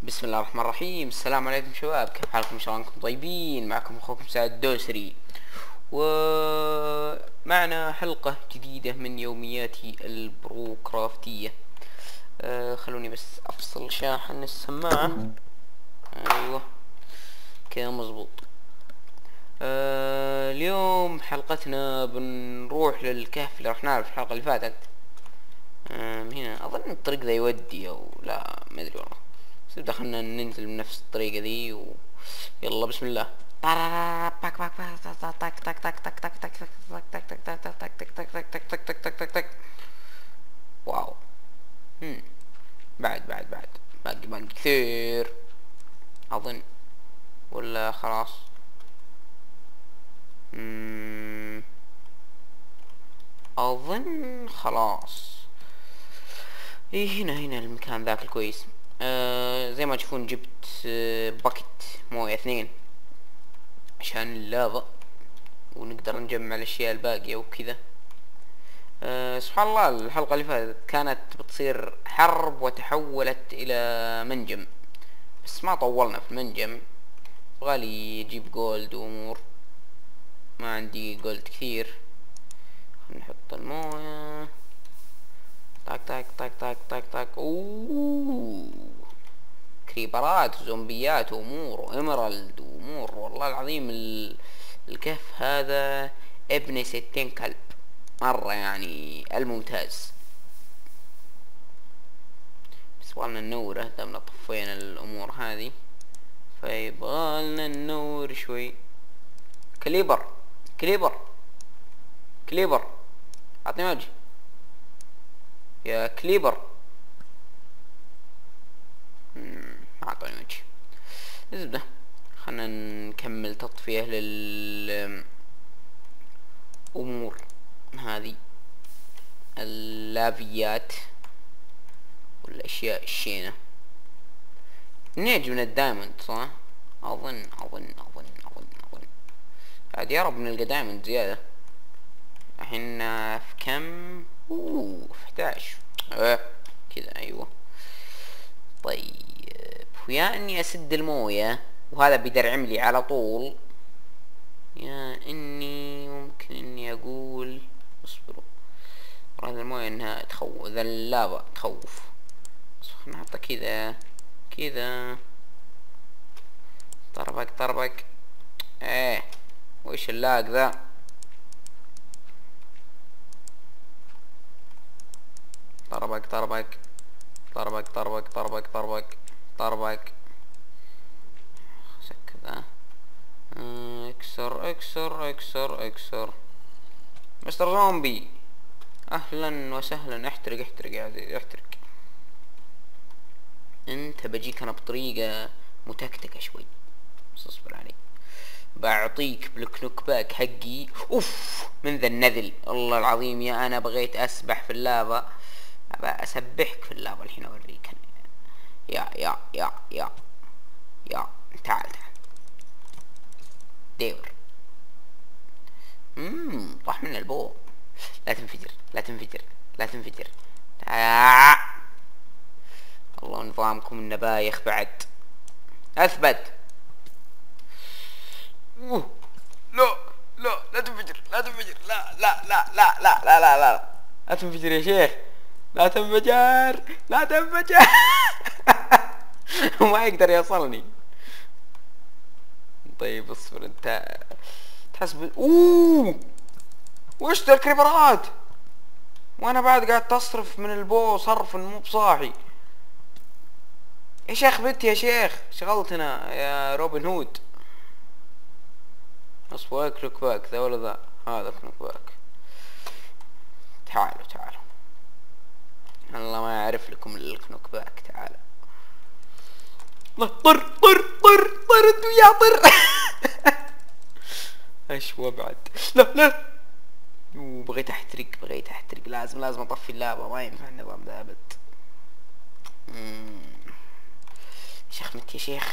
بسم الله الرحمن الرحيم. السلام عليكم شباب، كيف حالكم؟ ان شاء الله انكم طيبين. معكم اخوكم سعد الدوسري، ومعنا حلقة جديدة من يومياتي البروكرافتية. خلوني بس افصل شاحن السماعة. ايوه كذا مزبوط. اليوم حلقتنا بنروح للكهف اللي رحنا له في الحلقة اللي فاتت. هنا اظن الطريق ذا يودي او لا، ما ادري والله، بس دخلنا ننزل من نفس الطريقة ذي يلا بسم الله. واو. بعد باقي كثير اظن، ولا خلاص؟ اظن خلاص. ايه هنا المكان ذاك الكويس. زي ما تشوفون جبت باكت موية 2 عشان اللافا، ونقدر نجمع الاشياء الباقية وكذا. سبحان الله، الحلقة اللي فاتت كانت بتصير حرب وتحولت الى منجم، بس ما طولنا في المنجم. غالي يجيب جولد وامور، ما عندي جولد كثير. نحط الموية، طاق طاق طاق طاق طاق طاق. اوه، كريبرات وزومبيات وامور واميرالد وامور. والله العظيم الكهف هذا ابن 60 كلب مرة، يعني الممتاز. بس يبغالنا ننوره دامنا طفينا الامور هذه، فيبغالنا ننور شوي. كليبر اعطني وجه يا كليبر. ما اعطاني وجه. الزبدة خلنا نكمل تطفية للأمور هذه، اللافيات والأشياء الشينة. نيجي من الدايموند صح؟ أظن عاد يا رب نلقى دايموند زيادة. الحين في كم؟ في 11 كذا. أيوة طيب، ويا اني اسد الموية وهذا بيدرعم لي على طول، يا اني ممكن اني اقول اصبروا، هذا الموية انها تخوف، ذا اللافا تخوف. نحطها كذا طربق. ايه وش اللاق ذا؟ طربق كذا. اكسر مستر زومبي، اهلا وسهلا. احترق يا عزيزي، احترق. انت بجيك انا بطريقة متكتكة شوي، بس اصبر علي. بعطيك بالكنوك باك حقي. اوف من ذا النذل، الله العظيم. يا انا بغيت اسبح في اللافا، ابى اسبحك في اللافا الحين اوريك. يا تعال ديور. طاح من البو. لا تنفجر. الله نظامكم النبايخ بعد. اثبت. لا تنفجر. لا تنفجر يا شيخ، لا تنفجر. ما يقدر يوصلني. طيب اصبر انت، تحسب. وش ذا الكريبرات؟ وانا بعد قاعد تصرف من البو صرف مو بصاحي. يا شيخ بنت يا شيخ، شغلتنا يا روبن هود. اصبر، كلوك باك ذا ولا ذا؟ هذا كلوك باك. تعالوا الله ما يعرف لكم الكنوك باك. تعال طر انتو يا طر. اشوى بعد. لا بغيت احترق. لازم اطفي اللعبة، ما ينفع النظام ذا ابد. شيخ مت يا شيخ.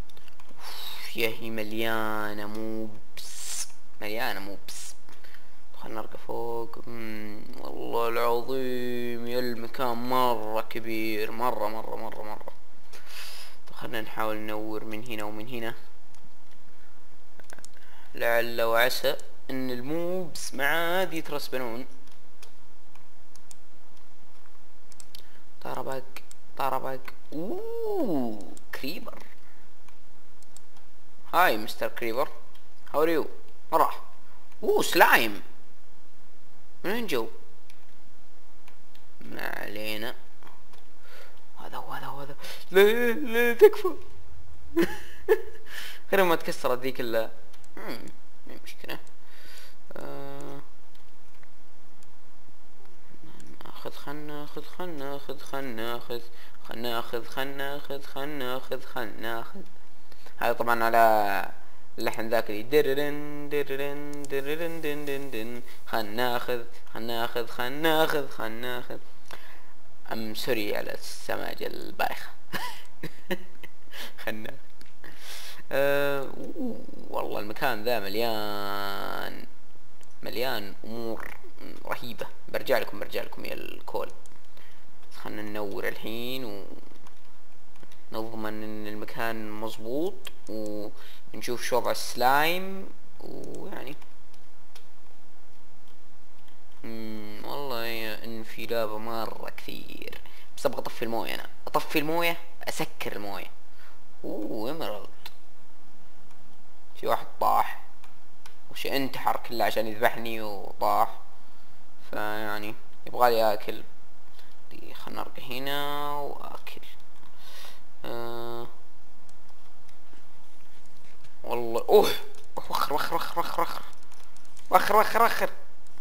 يا هي مليانة موبس. خلنا نرقى فوق. والله العظيم يا المكان مرة كبير، مرة مرة مرة مرة. طب خلنا نحاول ننور من هنا ومن هنا، لعل وعسى ان الموبس ما عاد يترسبنون. طاربق طاربق. اوه كريبر. هاي مستر كريبر، هاو ار يو؟ راح. اوه سلايم، من وين جو؟ ما علينا. هذا هو هذا هو هذا. لا لا تكفى. غير ما تكسرت ذيك ال مي مشكلة. ناخذ خلنا ناخذ خلنا ناخذ خلنا ناخذ خلنا ناخذ خلنا ناخذ خلنا ناخذ خلنا ناخذ. هذا طبعا على اللحن ذاك اللي دررن دررن دررن دن دن دن. خلنا ناخذ خلنا ناخذ خلنا ناخذ خلنا ناخذ. ام سوري على السماجة البايخة. خلنا والله المكان ذا مليان مليان امور رهيبة. برجع لكم يا الكول. خلنا ننور الحين ونضمن ان المكان مظبوط، ونشوف شو وضع السلايم. ويعني والله ان في لابا مرة كثير، بس ابغى اطفي الموية. انا اطفي الموية، اسكر الموية. ايمرالد. في واحد طاح وش انتحر كله عشان يذبحني وطاح، فيعني يبغالي اكل. خلنا نرقى هنا واكل. والله وخر وخر وخر وخر وخر وخر وخر وخر.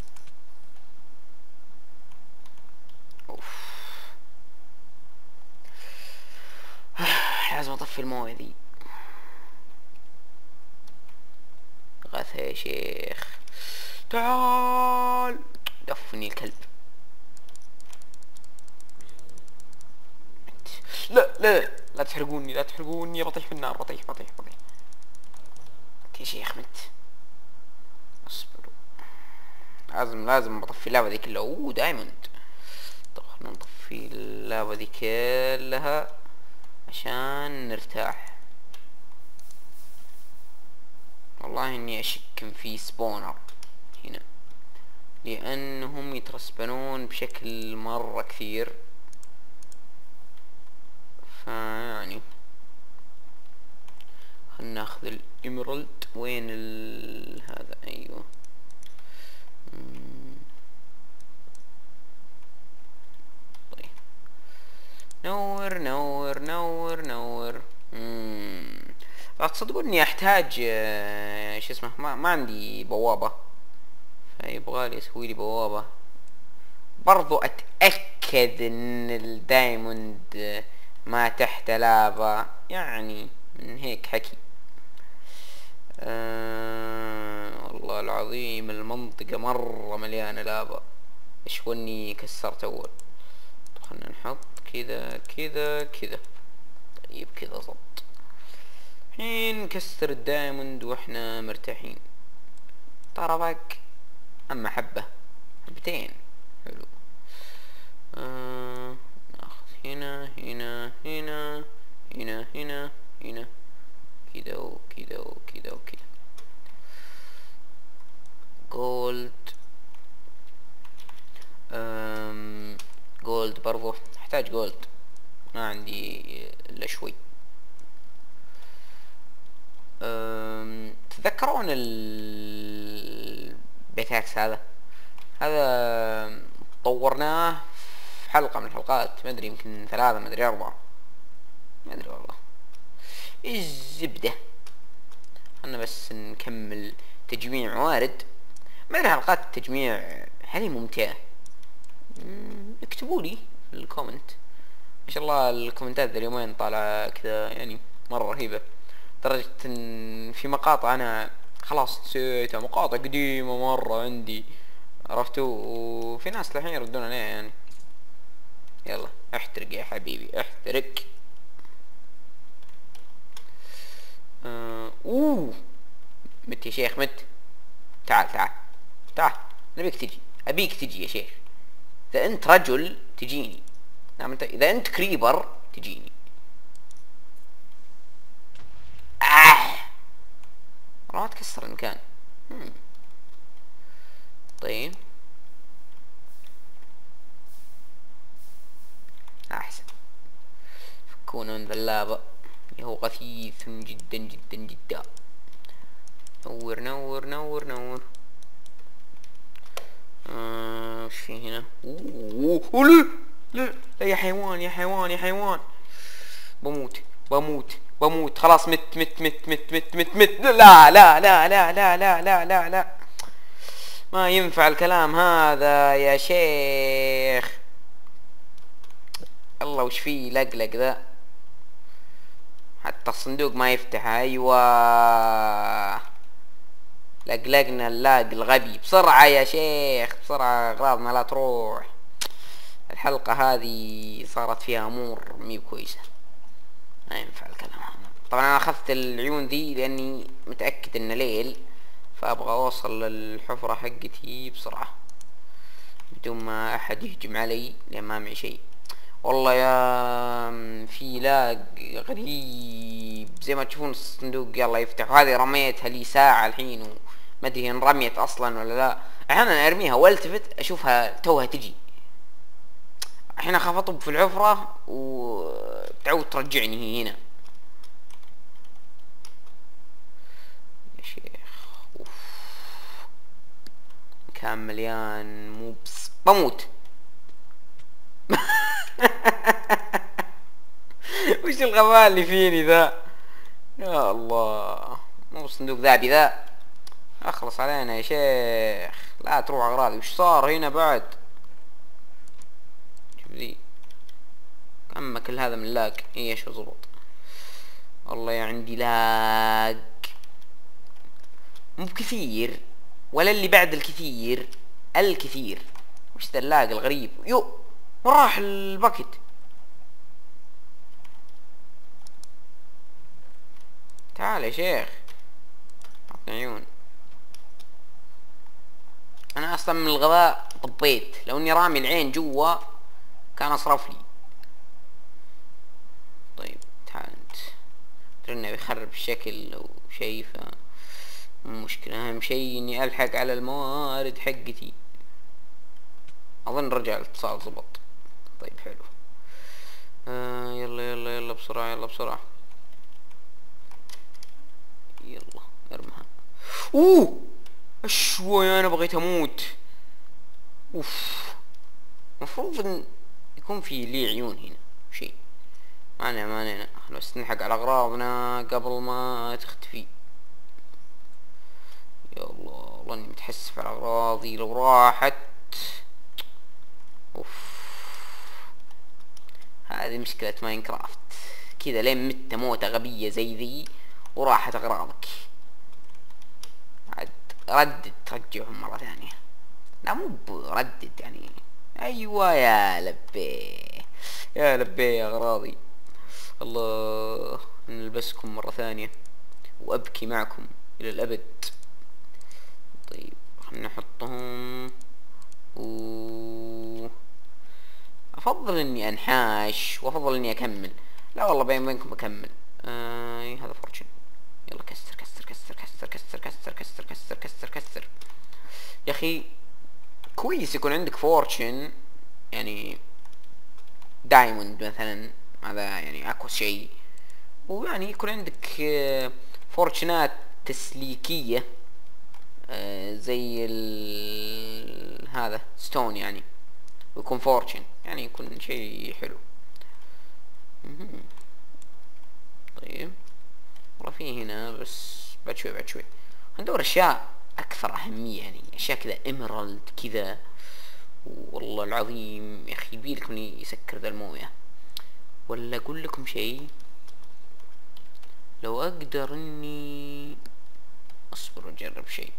لازم اطفي المويه ذي. غثى يا شيخ، تعال دفني الكلب. لا لا لا تحرقوني لا تحرقوني، بطيح في النار، بطيح بطيح بطيح. يا شيخ مت. اصبروا، لازم بطفي اللعبة ذي كلها. دايموند. طب خلنا نطفي اللعبة ذي كلها عشان نرتاح. والله اني اشك ان في سبونر هنا، لانهم يترسبنون بشكل مرة كثير. فيعني خلنا ناخذ الإيميرالد. وين هذا؟ ايوه. طيب نور نور نور نور. راح تصدقون اني احتاج شو اسمه، ما عندي بوابة، فيبغالي اسوي لي بوابة. برضو اتأكد ان الدايموند ما تحت لافا، يعني من هيك حكي. والله العظيم المنطقة مرة مليانة لافا. ايش وني كسرت اول. خلنا نحط كذا كذا كذا. طيب كذا ضبط. الحين نكسر الدايموند واحنا مرتاحين. طربق. اما حبة حبتين حلو. ناخذ هنا هنا هنا هنا هنا هنا كذا وكذا وكذا وكذا. جولد. جولد برضو احتاج جولد، ما عندي الا شوي. تذكرون البيتاكس هذا طورناه في حلقة من الحلقات، ما ادري يمكن 3 ما ادري 4 ما ادري والله. الزبدة انا بس نكمل تجميع موارد. ما ادري حلقات التجميع هذه ممتعة. اكتبوا لي في الكومنت. ما شاء الله الكومنتات ذا اليومين طالعة كذا يعني مرة رهيبة، لدرجة ان في مقاطع انا خلاص نسيتها، مقاطع قديمة مرة عندي، عرفتوا؟ وفي ناس الحين يردون عليها يعني. يلا احترق يا حبيبي احترق. مت يا شيخ مت. تعال تعال تعال نبيك تجي، ابيك تجي يا شيخ. اذا انت رجل تجيني، نعم انت اذا انت كريبر تجيني. راح تكسر المكان. طيب احسن. فكونا من ذلابة، هو غثيث جدا جدا جدا. نور نور نور نور. وش في هنا؟ اوه لا لا لا يا حيوان يا حيوان يا حيوان. بموت بموت بموت خلاص. مت مت مت مت مت مت مت. لا لا لا لا لا لا لا لا لا، ما ينفع الكلام هذا يا شيخ. الله وش فيه لقلق ذا، حتى الصندوق ما يفتح. ايوه لقلقنا اللاق الغبي. بسرعة يا شيخ بسرعة، اغراضنا لا تروح. الحلقة هذه صارت فيها امور مي كويسة، ما ينفع الكلام هذا. طبعا انا اخذت العيون ذي لاني متأكد انه ليل، فابغى اوصل للحفرة حقتي بسرعة بدون ما احد يهجم علي لان ما معي شيء. والله يا في لاق غريب زي ما تشوفون الصندوق يلا يفتح. وهذه رميتها لي ساعة الحين وما ادري ان رميت اصلا ولا لا. احيانا ارميها والتفت اشوفها توها تجي، الحين اخاف اطب في الحفرة وتعود ترجعني هي هنا. يا شيخ اوف كان مليان موبس بموت. وش الغباء اللي فيني ذا يا الله. مو صندوق ذابي ذا، اخلص علينا يا شيخ لا تروح اغراضي. وش صار هنا بعد؟ شوف ذي اما كل هذا من لاق. ايش وزبط. والله يا عندي لاق مو بكثير ولا اللي بعد الكثير، الكثير. وش ذا اللاق الغريب؟ يو وراح الباكت. تعال يا شيخ عطني عيون. انا اصلا من الغباء طبيت، لو اني رامي العين جوا كان اصرف لي. طيب تعال انت، ترى بيخرب الشكل او شيء، ف مو مشكلة. اهم شيء اني الحق على الموارد حقتي. اظن رجع الاتصال زبط. طيب حلو. يلا يلا يلا بسرعة يلا بسرعة. يلا ارمها. اشوي انا بغيت اموت. اوف مفروض ان يكون في لي عيون هنا شيء. ما علينا بس نلحق على اغراضنا قبل ما تختفي. يا الله والله اني متحسف على اغراضي لو راحت. اوف هذه مشكلة ماينكرافت كذا، لين مت موتة غبية زي ذي وراحت اغراضك عاد ردد ترجعهم مرة ثانية. لا مو بردد يعني. ايوه يا لبي يا لبي يا اغراضي. الله نلبسكم مرة ثانية وابكي معكم الى الابد. طيب خلنا نحطهم افضل اني انحاش وافضل اني اكمل. لا والله بينكم اكمل. هذا فورتشن. يلا كسر كسر كسر كسر كسر كسر كسر كسر كسر كسر. يا اخي كويس يكون عندك فورتشن يعني دايموند مثلا، هذا يعني اقوى شيء. ويعني يكون عندك فورتشنات تسليكية زي هذا ستون يعني، ويكون فورتشن يعني يكون شيء حلو. طيب والله في هنا بس بعد شوي بعد شوي ندور اشياء اكثر اهمية يعني اشياء كذا ايمرالد كذا. والله العظيم يا اخي يبيلك من يسكر ذا المويه. ولا اقول لكم شيء، لو اقدر اني اصبر واجرب شيء.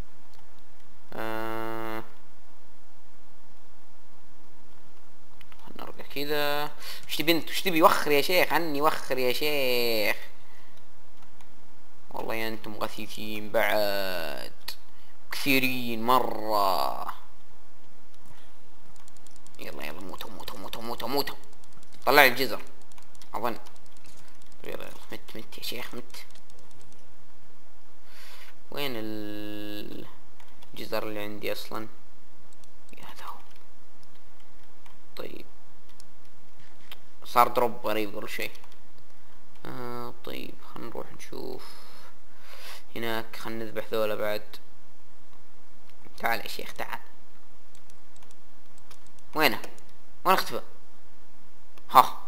نرجع كذا. وش تبي انت؟ وش تبي؟ وخر يا شيخ عني، وخر يا شيخ. والله يا انتم غثيثين بعد كثيرين مرة. يلا يلا موتوا موتوا موتوا موتوا موتوا. طلع لي الجزر اظن. يلا مت مت يا شيخ مت. وين الجزر اللي عندي اصلا؟ يا هذا هو. طيب صار دروب قريب قبل شيء. طيب خلينا نروح نشوف هناك. خلينا نذبح ذولا بعد. تعال يا شيخ تعال. وينه؟ وين اختفى؟ ها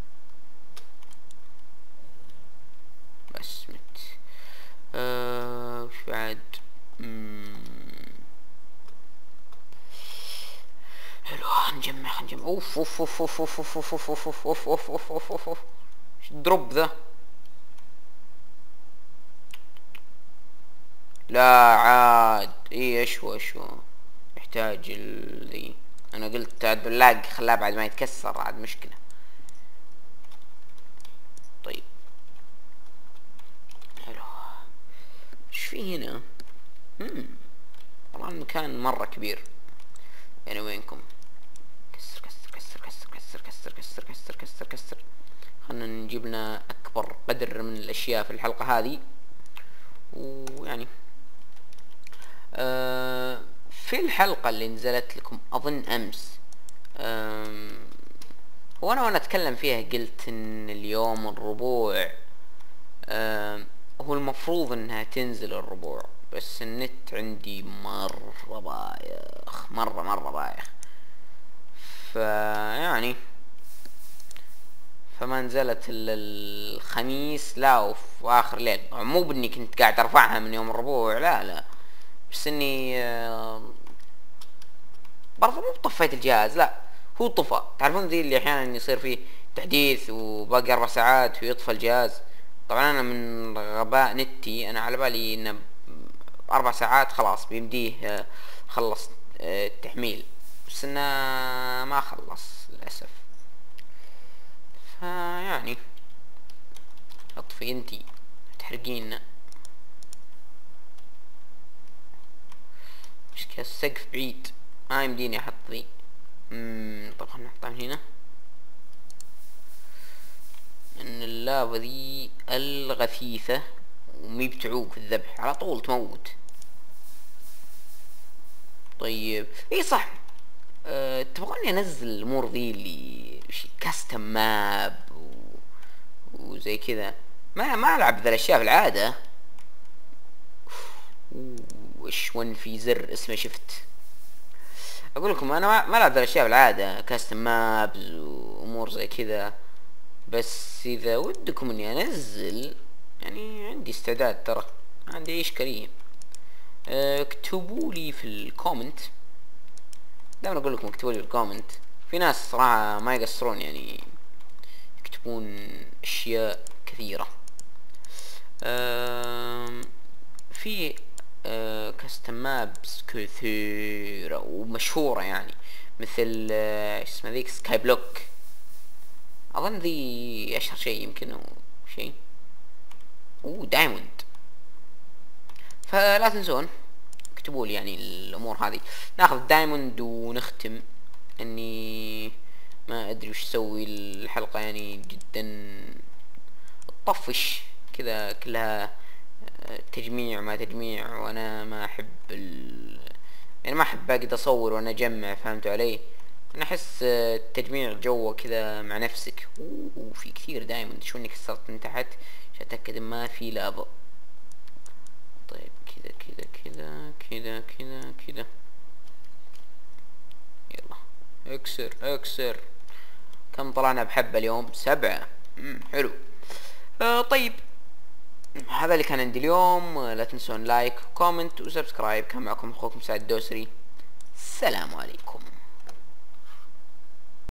بس مت. وش بعد؟ حلو. نجمع نجمع. اوف اوف اوف اوف اوف اوف اوف اوف اوف اوف اوف اوف اوف اوف اوف. ايش الدروب ذا؟ لا عاد ايه اشوى اشوى. يحتاج ذي. انا قلت عاد باللاق خلاه بعد ما يتكسر عاد مشكلة. طيب حلو. ايش في هنا؟ والله المكان مرة كبير. يعني وينكم؟ كسر كسر كسر كسر كسر كسر كسر كسر كسر كسر. خلنا نجيب لنا اكبر قدر من الاشياء في الحلقة هذه. ويعني في الحلقة اللي نزلت لكم اظن امس، وانا اتكلم فيها قلت ان اليوم الربوع هو المفروض انها تنزل الربوع، بس النت عندي مرة بايخ مرة بايخ. فيعني فما نزلت الخميس لا وفي اخر ليل. مو باني كنت قاعد ارفعها من يوم الربوع لا، بس اني برضه مو طفيت الجهاز لا، هو طفى. تعرفون ذي اللي احيانا يصير فيه تحديث وباقي 4 ساعات ويطفى الجهاز. طبعا انا من غباء نتي انا على بالي انه 4 ساعات خلاص بيمديه خلص التحميل، بس انه ما خلص للاسف. فيعني اطفي انتي تحرقينا. مشكلة السقف بعيد ما يمديني احط ذي. طب خلنا نحطها من هنا. ان اللافا ذي الغثيثة ومي بتعوق في الذبح على طول تموت. طيب اي صح، تبغوني انزل الامور ذي اللي كاستم ماب وزي كذا. ما العب ذا الاشياء في العادة. وش ون في زر اسمه شفت. اقول لكم انا ما العب ذا الاشياء في العادة، كاستم مابز وامور زي كذا. بس اذا ودكم اني انزل يعني عندي استعداد، ترى ما عندي اي اشكالية. اكتبوا لي في الكومنت. دائما اقول لكم اكتبوا لي في الكومنت. في ناس صراحة ما يقصرون يعني يكتبون اشياء كثيرة. في كاستم مابس كثيرة ومشهورة يعني، مثل اسمه ذيك سكاي بلوك. اظن ذي اشهر شيء يمكن او شيء. دايموند. فلا تنسون اكتبوا لي يعني الامور هذه. ناخذ دايموند ونختم. اني ما ادري وش اسوي الحلقة يعني جدا تطفش كذا كلها تجميع ما تجميع، وانا ما احب يعني ما احب اقعد اصور وانا اجمع. فهمتوا علي؟ انا احس التجميع جوه كذا مع نفسك. وفي كثير دايموند. شو اني كسرت من تحت عشان اتاكد ما في لافا. طيب كذا كذا كذا كذا كذا كذا. يلا اكسر اكسر. كم طلعنا بحبة اليوم؟ 7. حلو. طيب هذا اللي كان عندي اليوم. لا تنسون لايك كومنت وسبسكرايب. كان معكم اخوكم سعد الدوسري. السلام عليكم.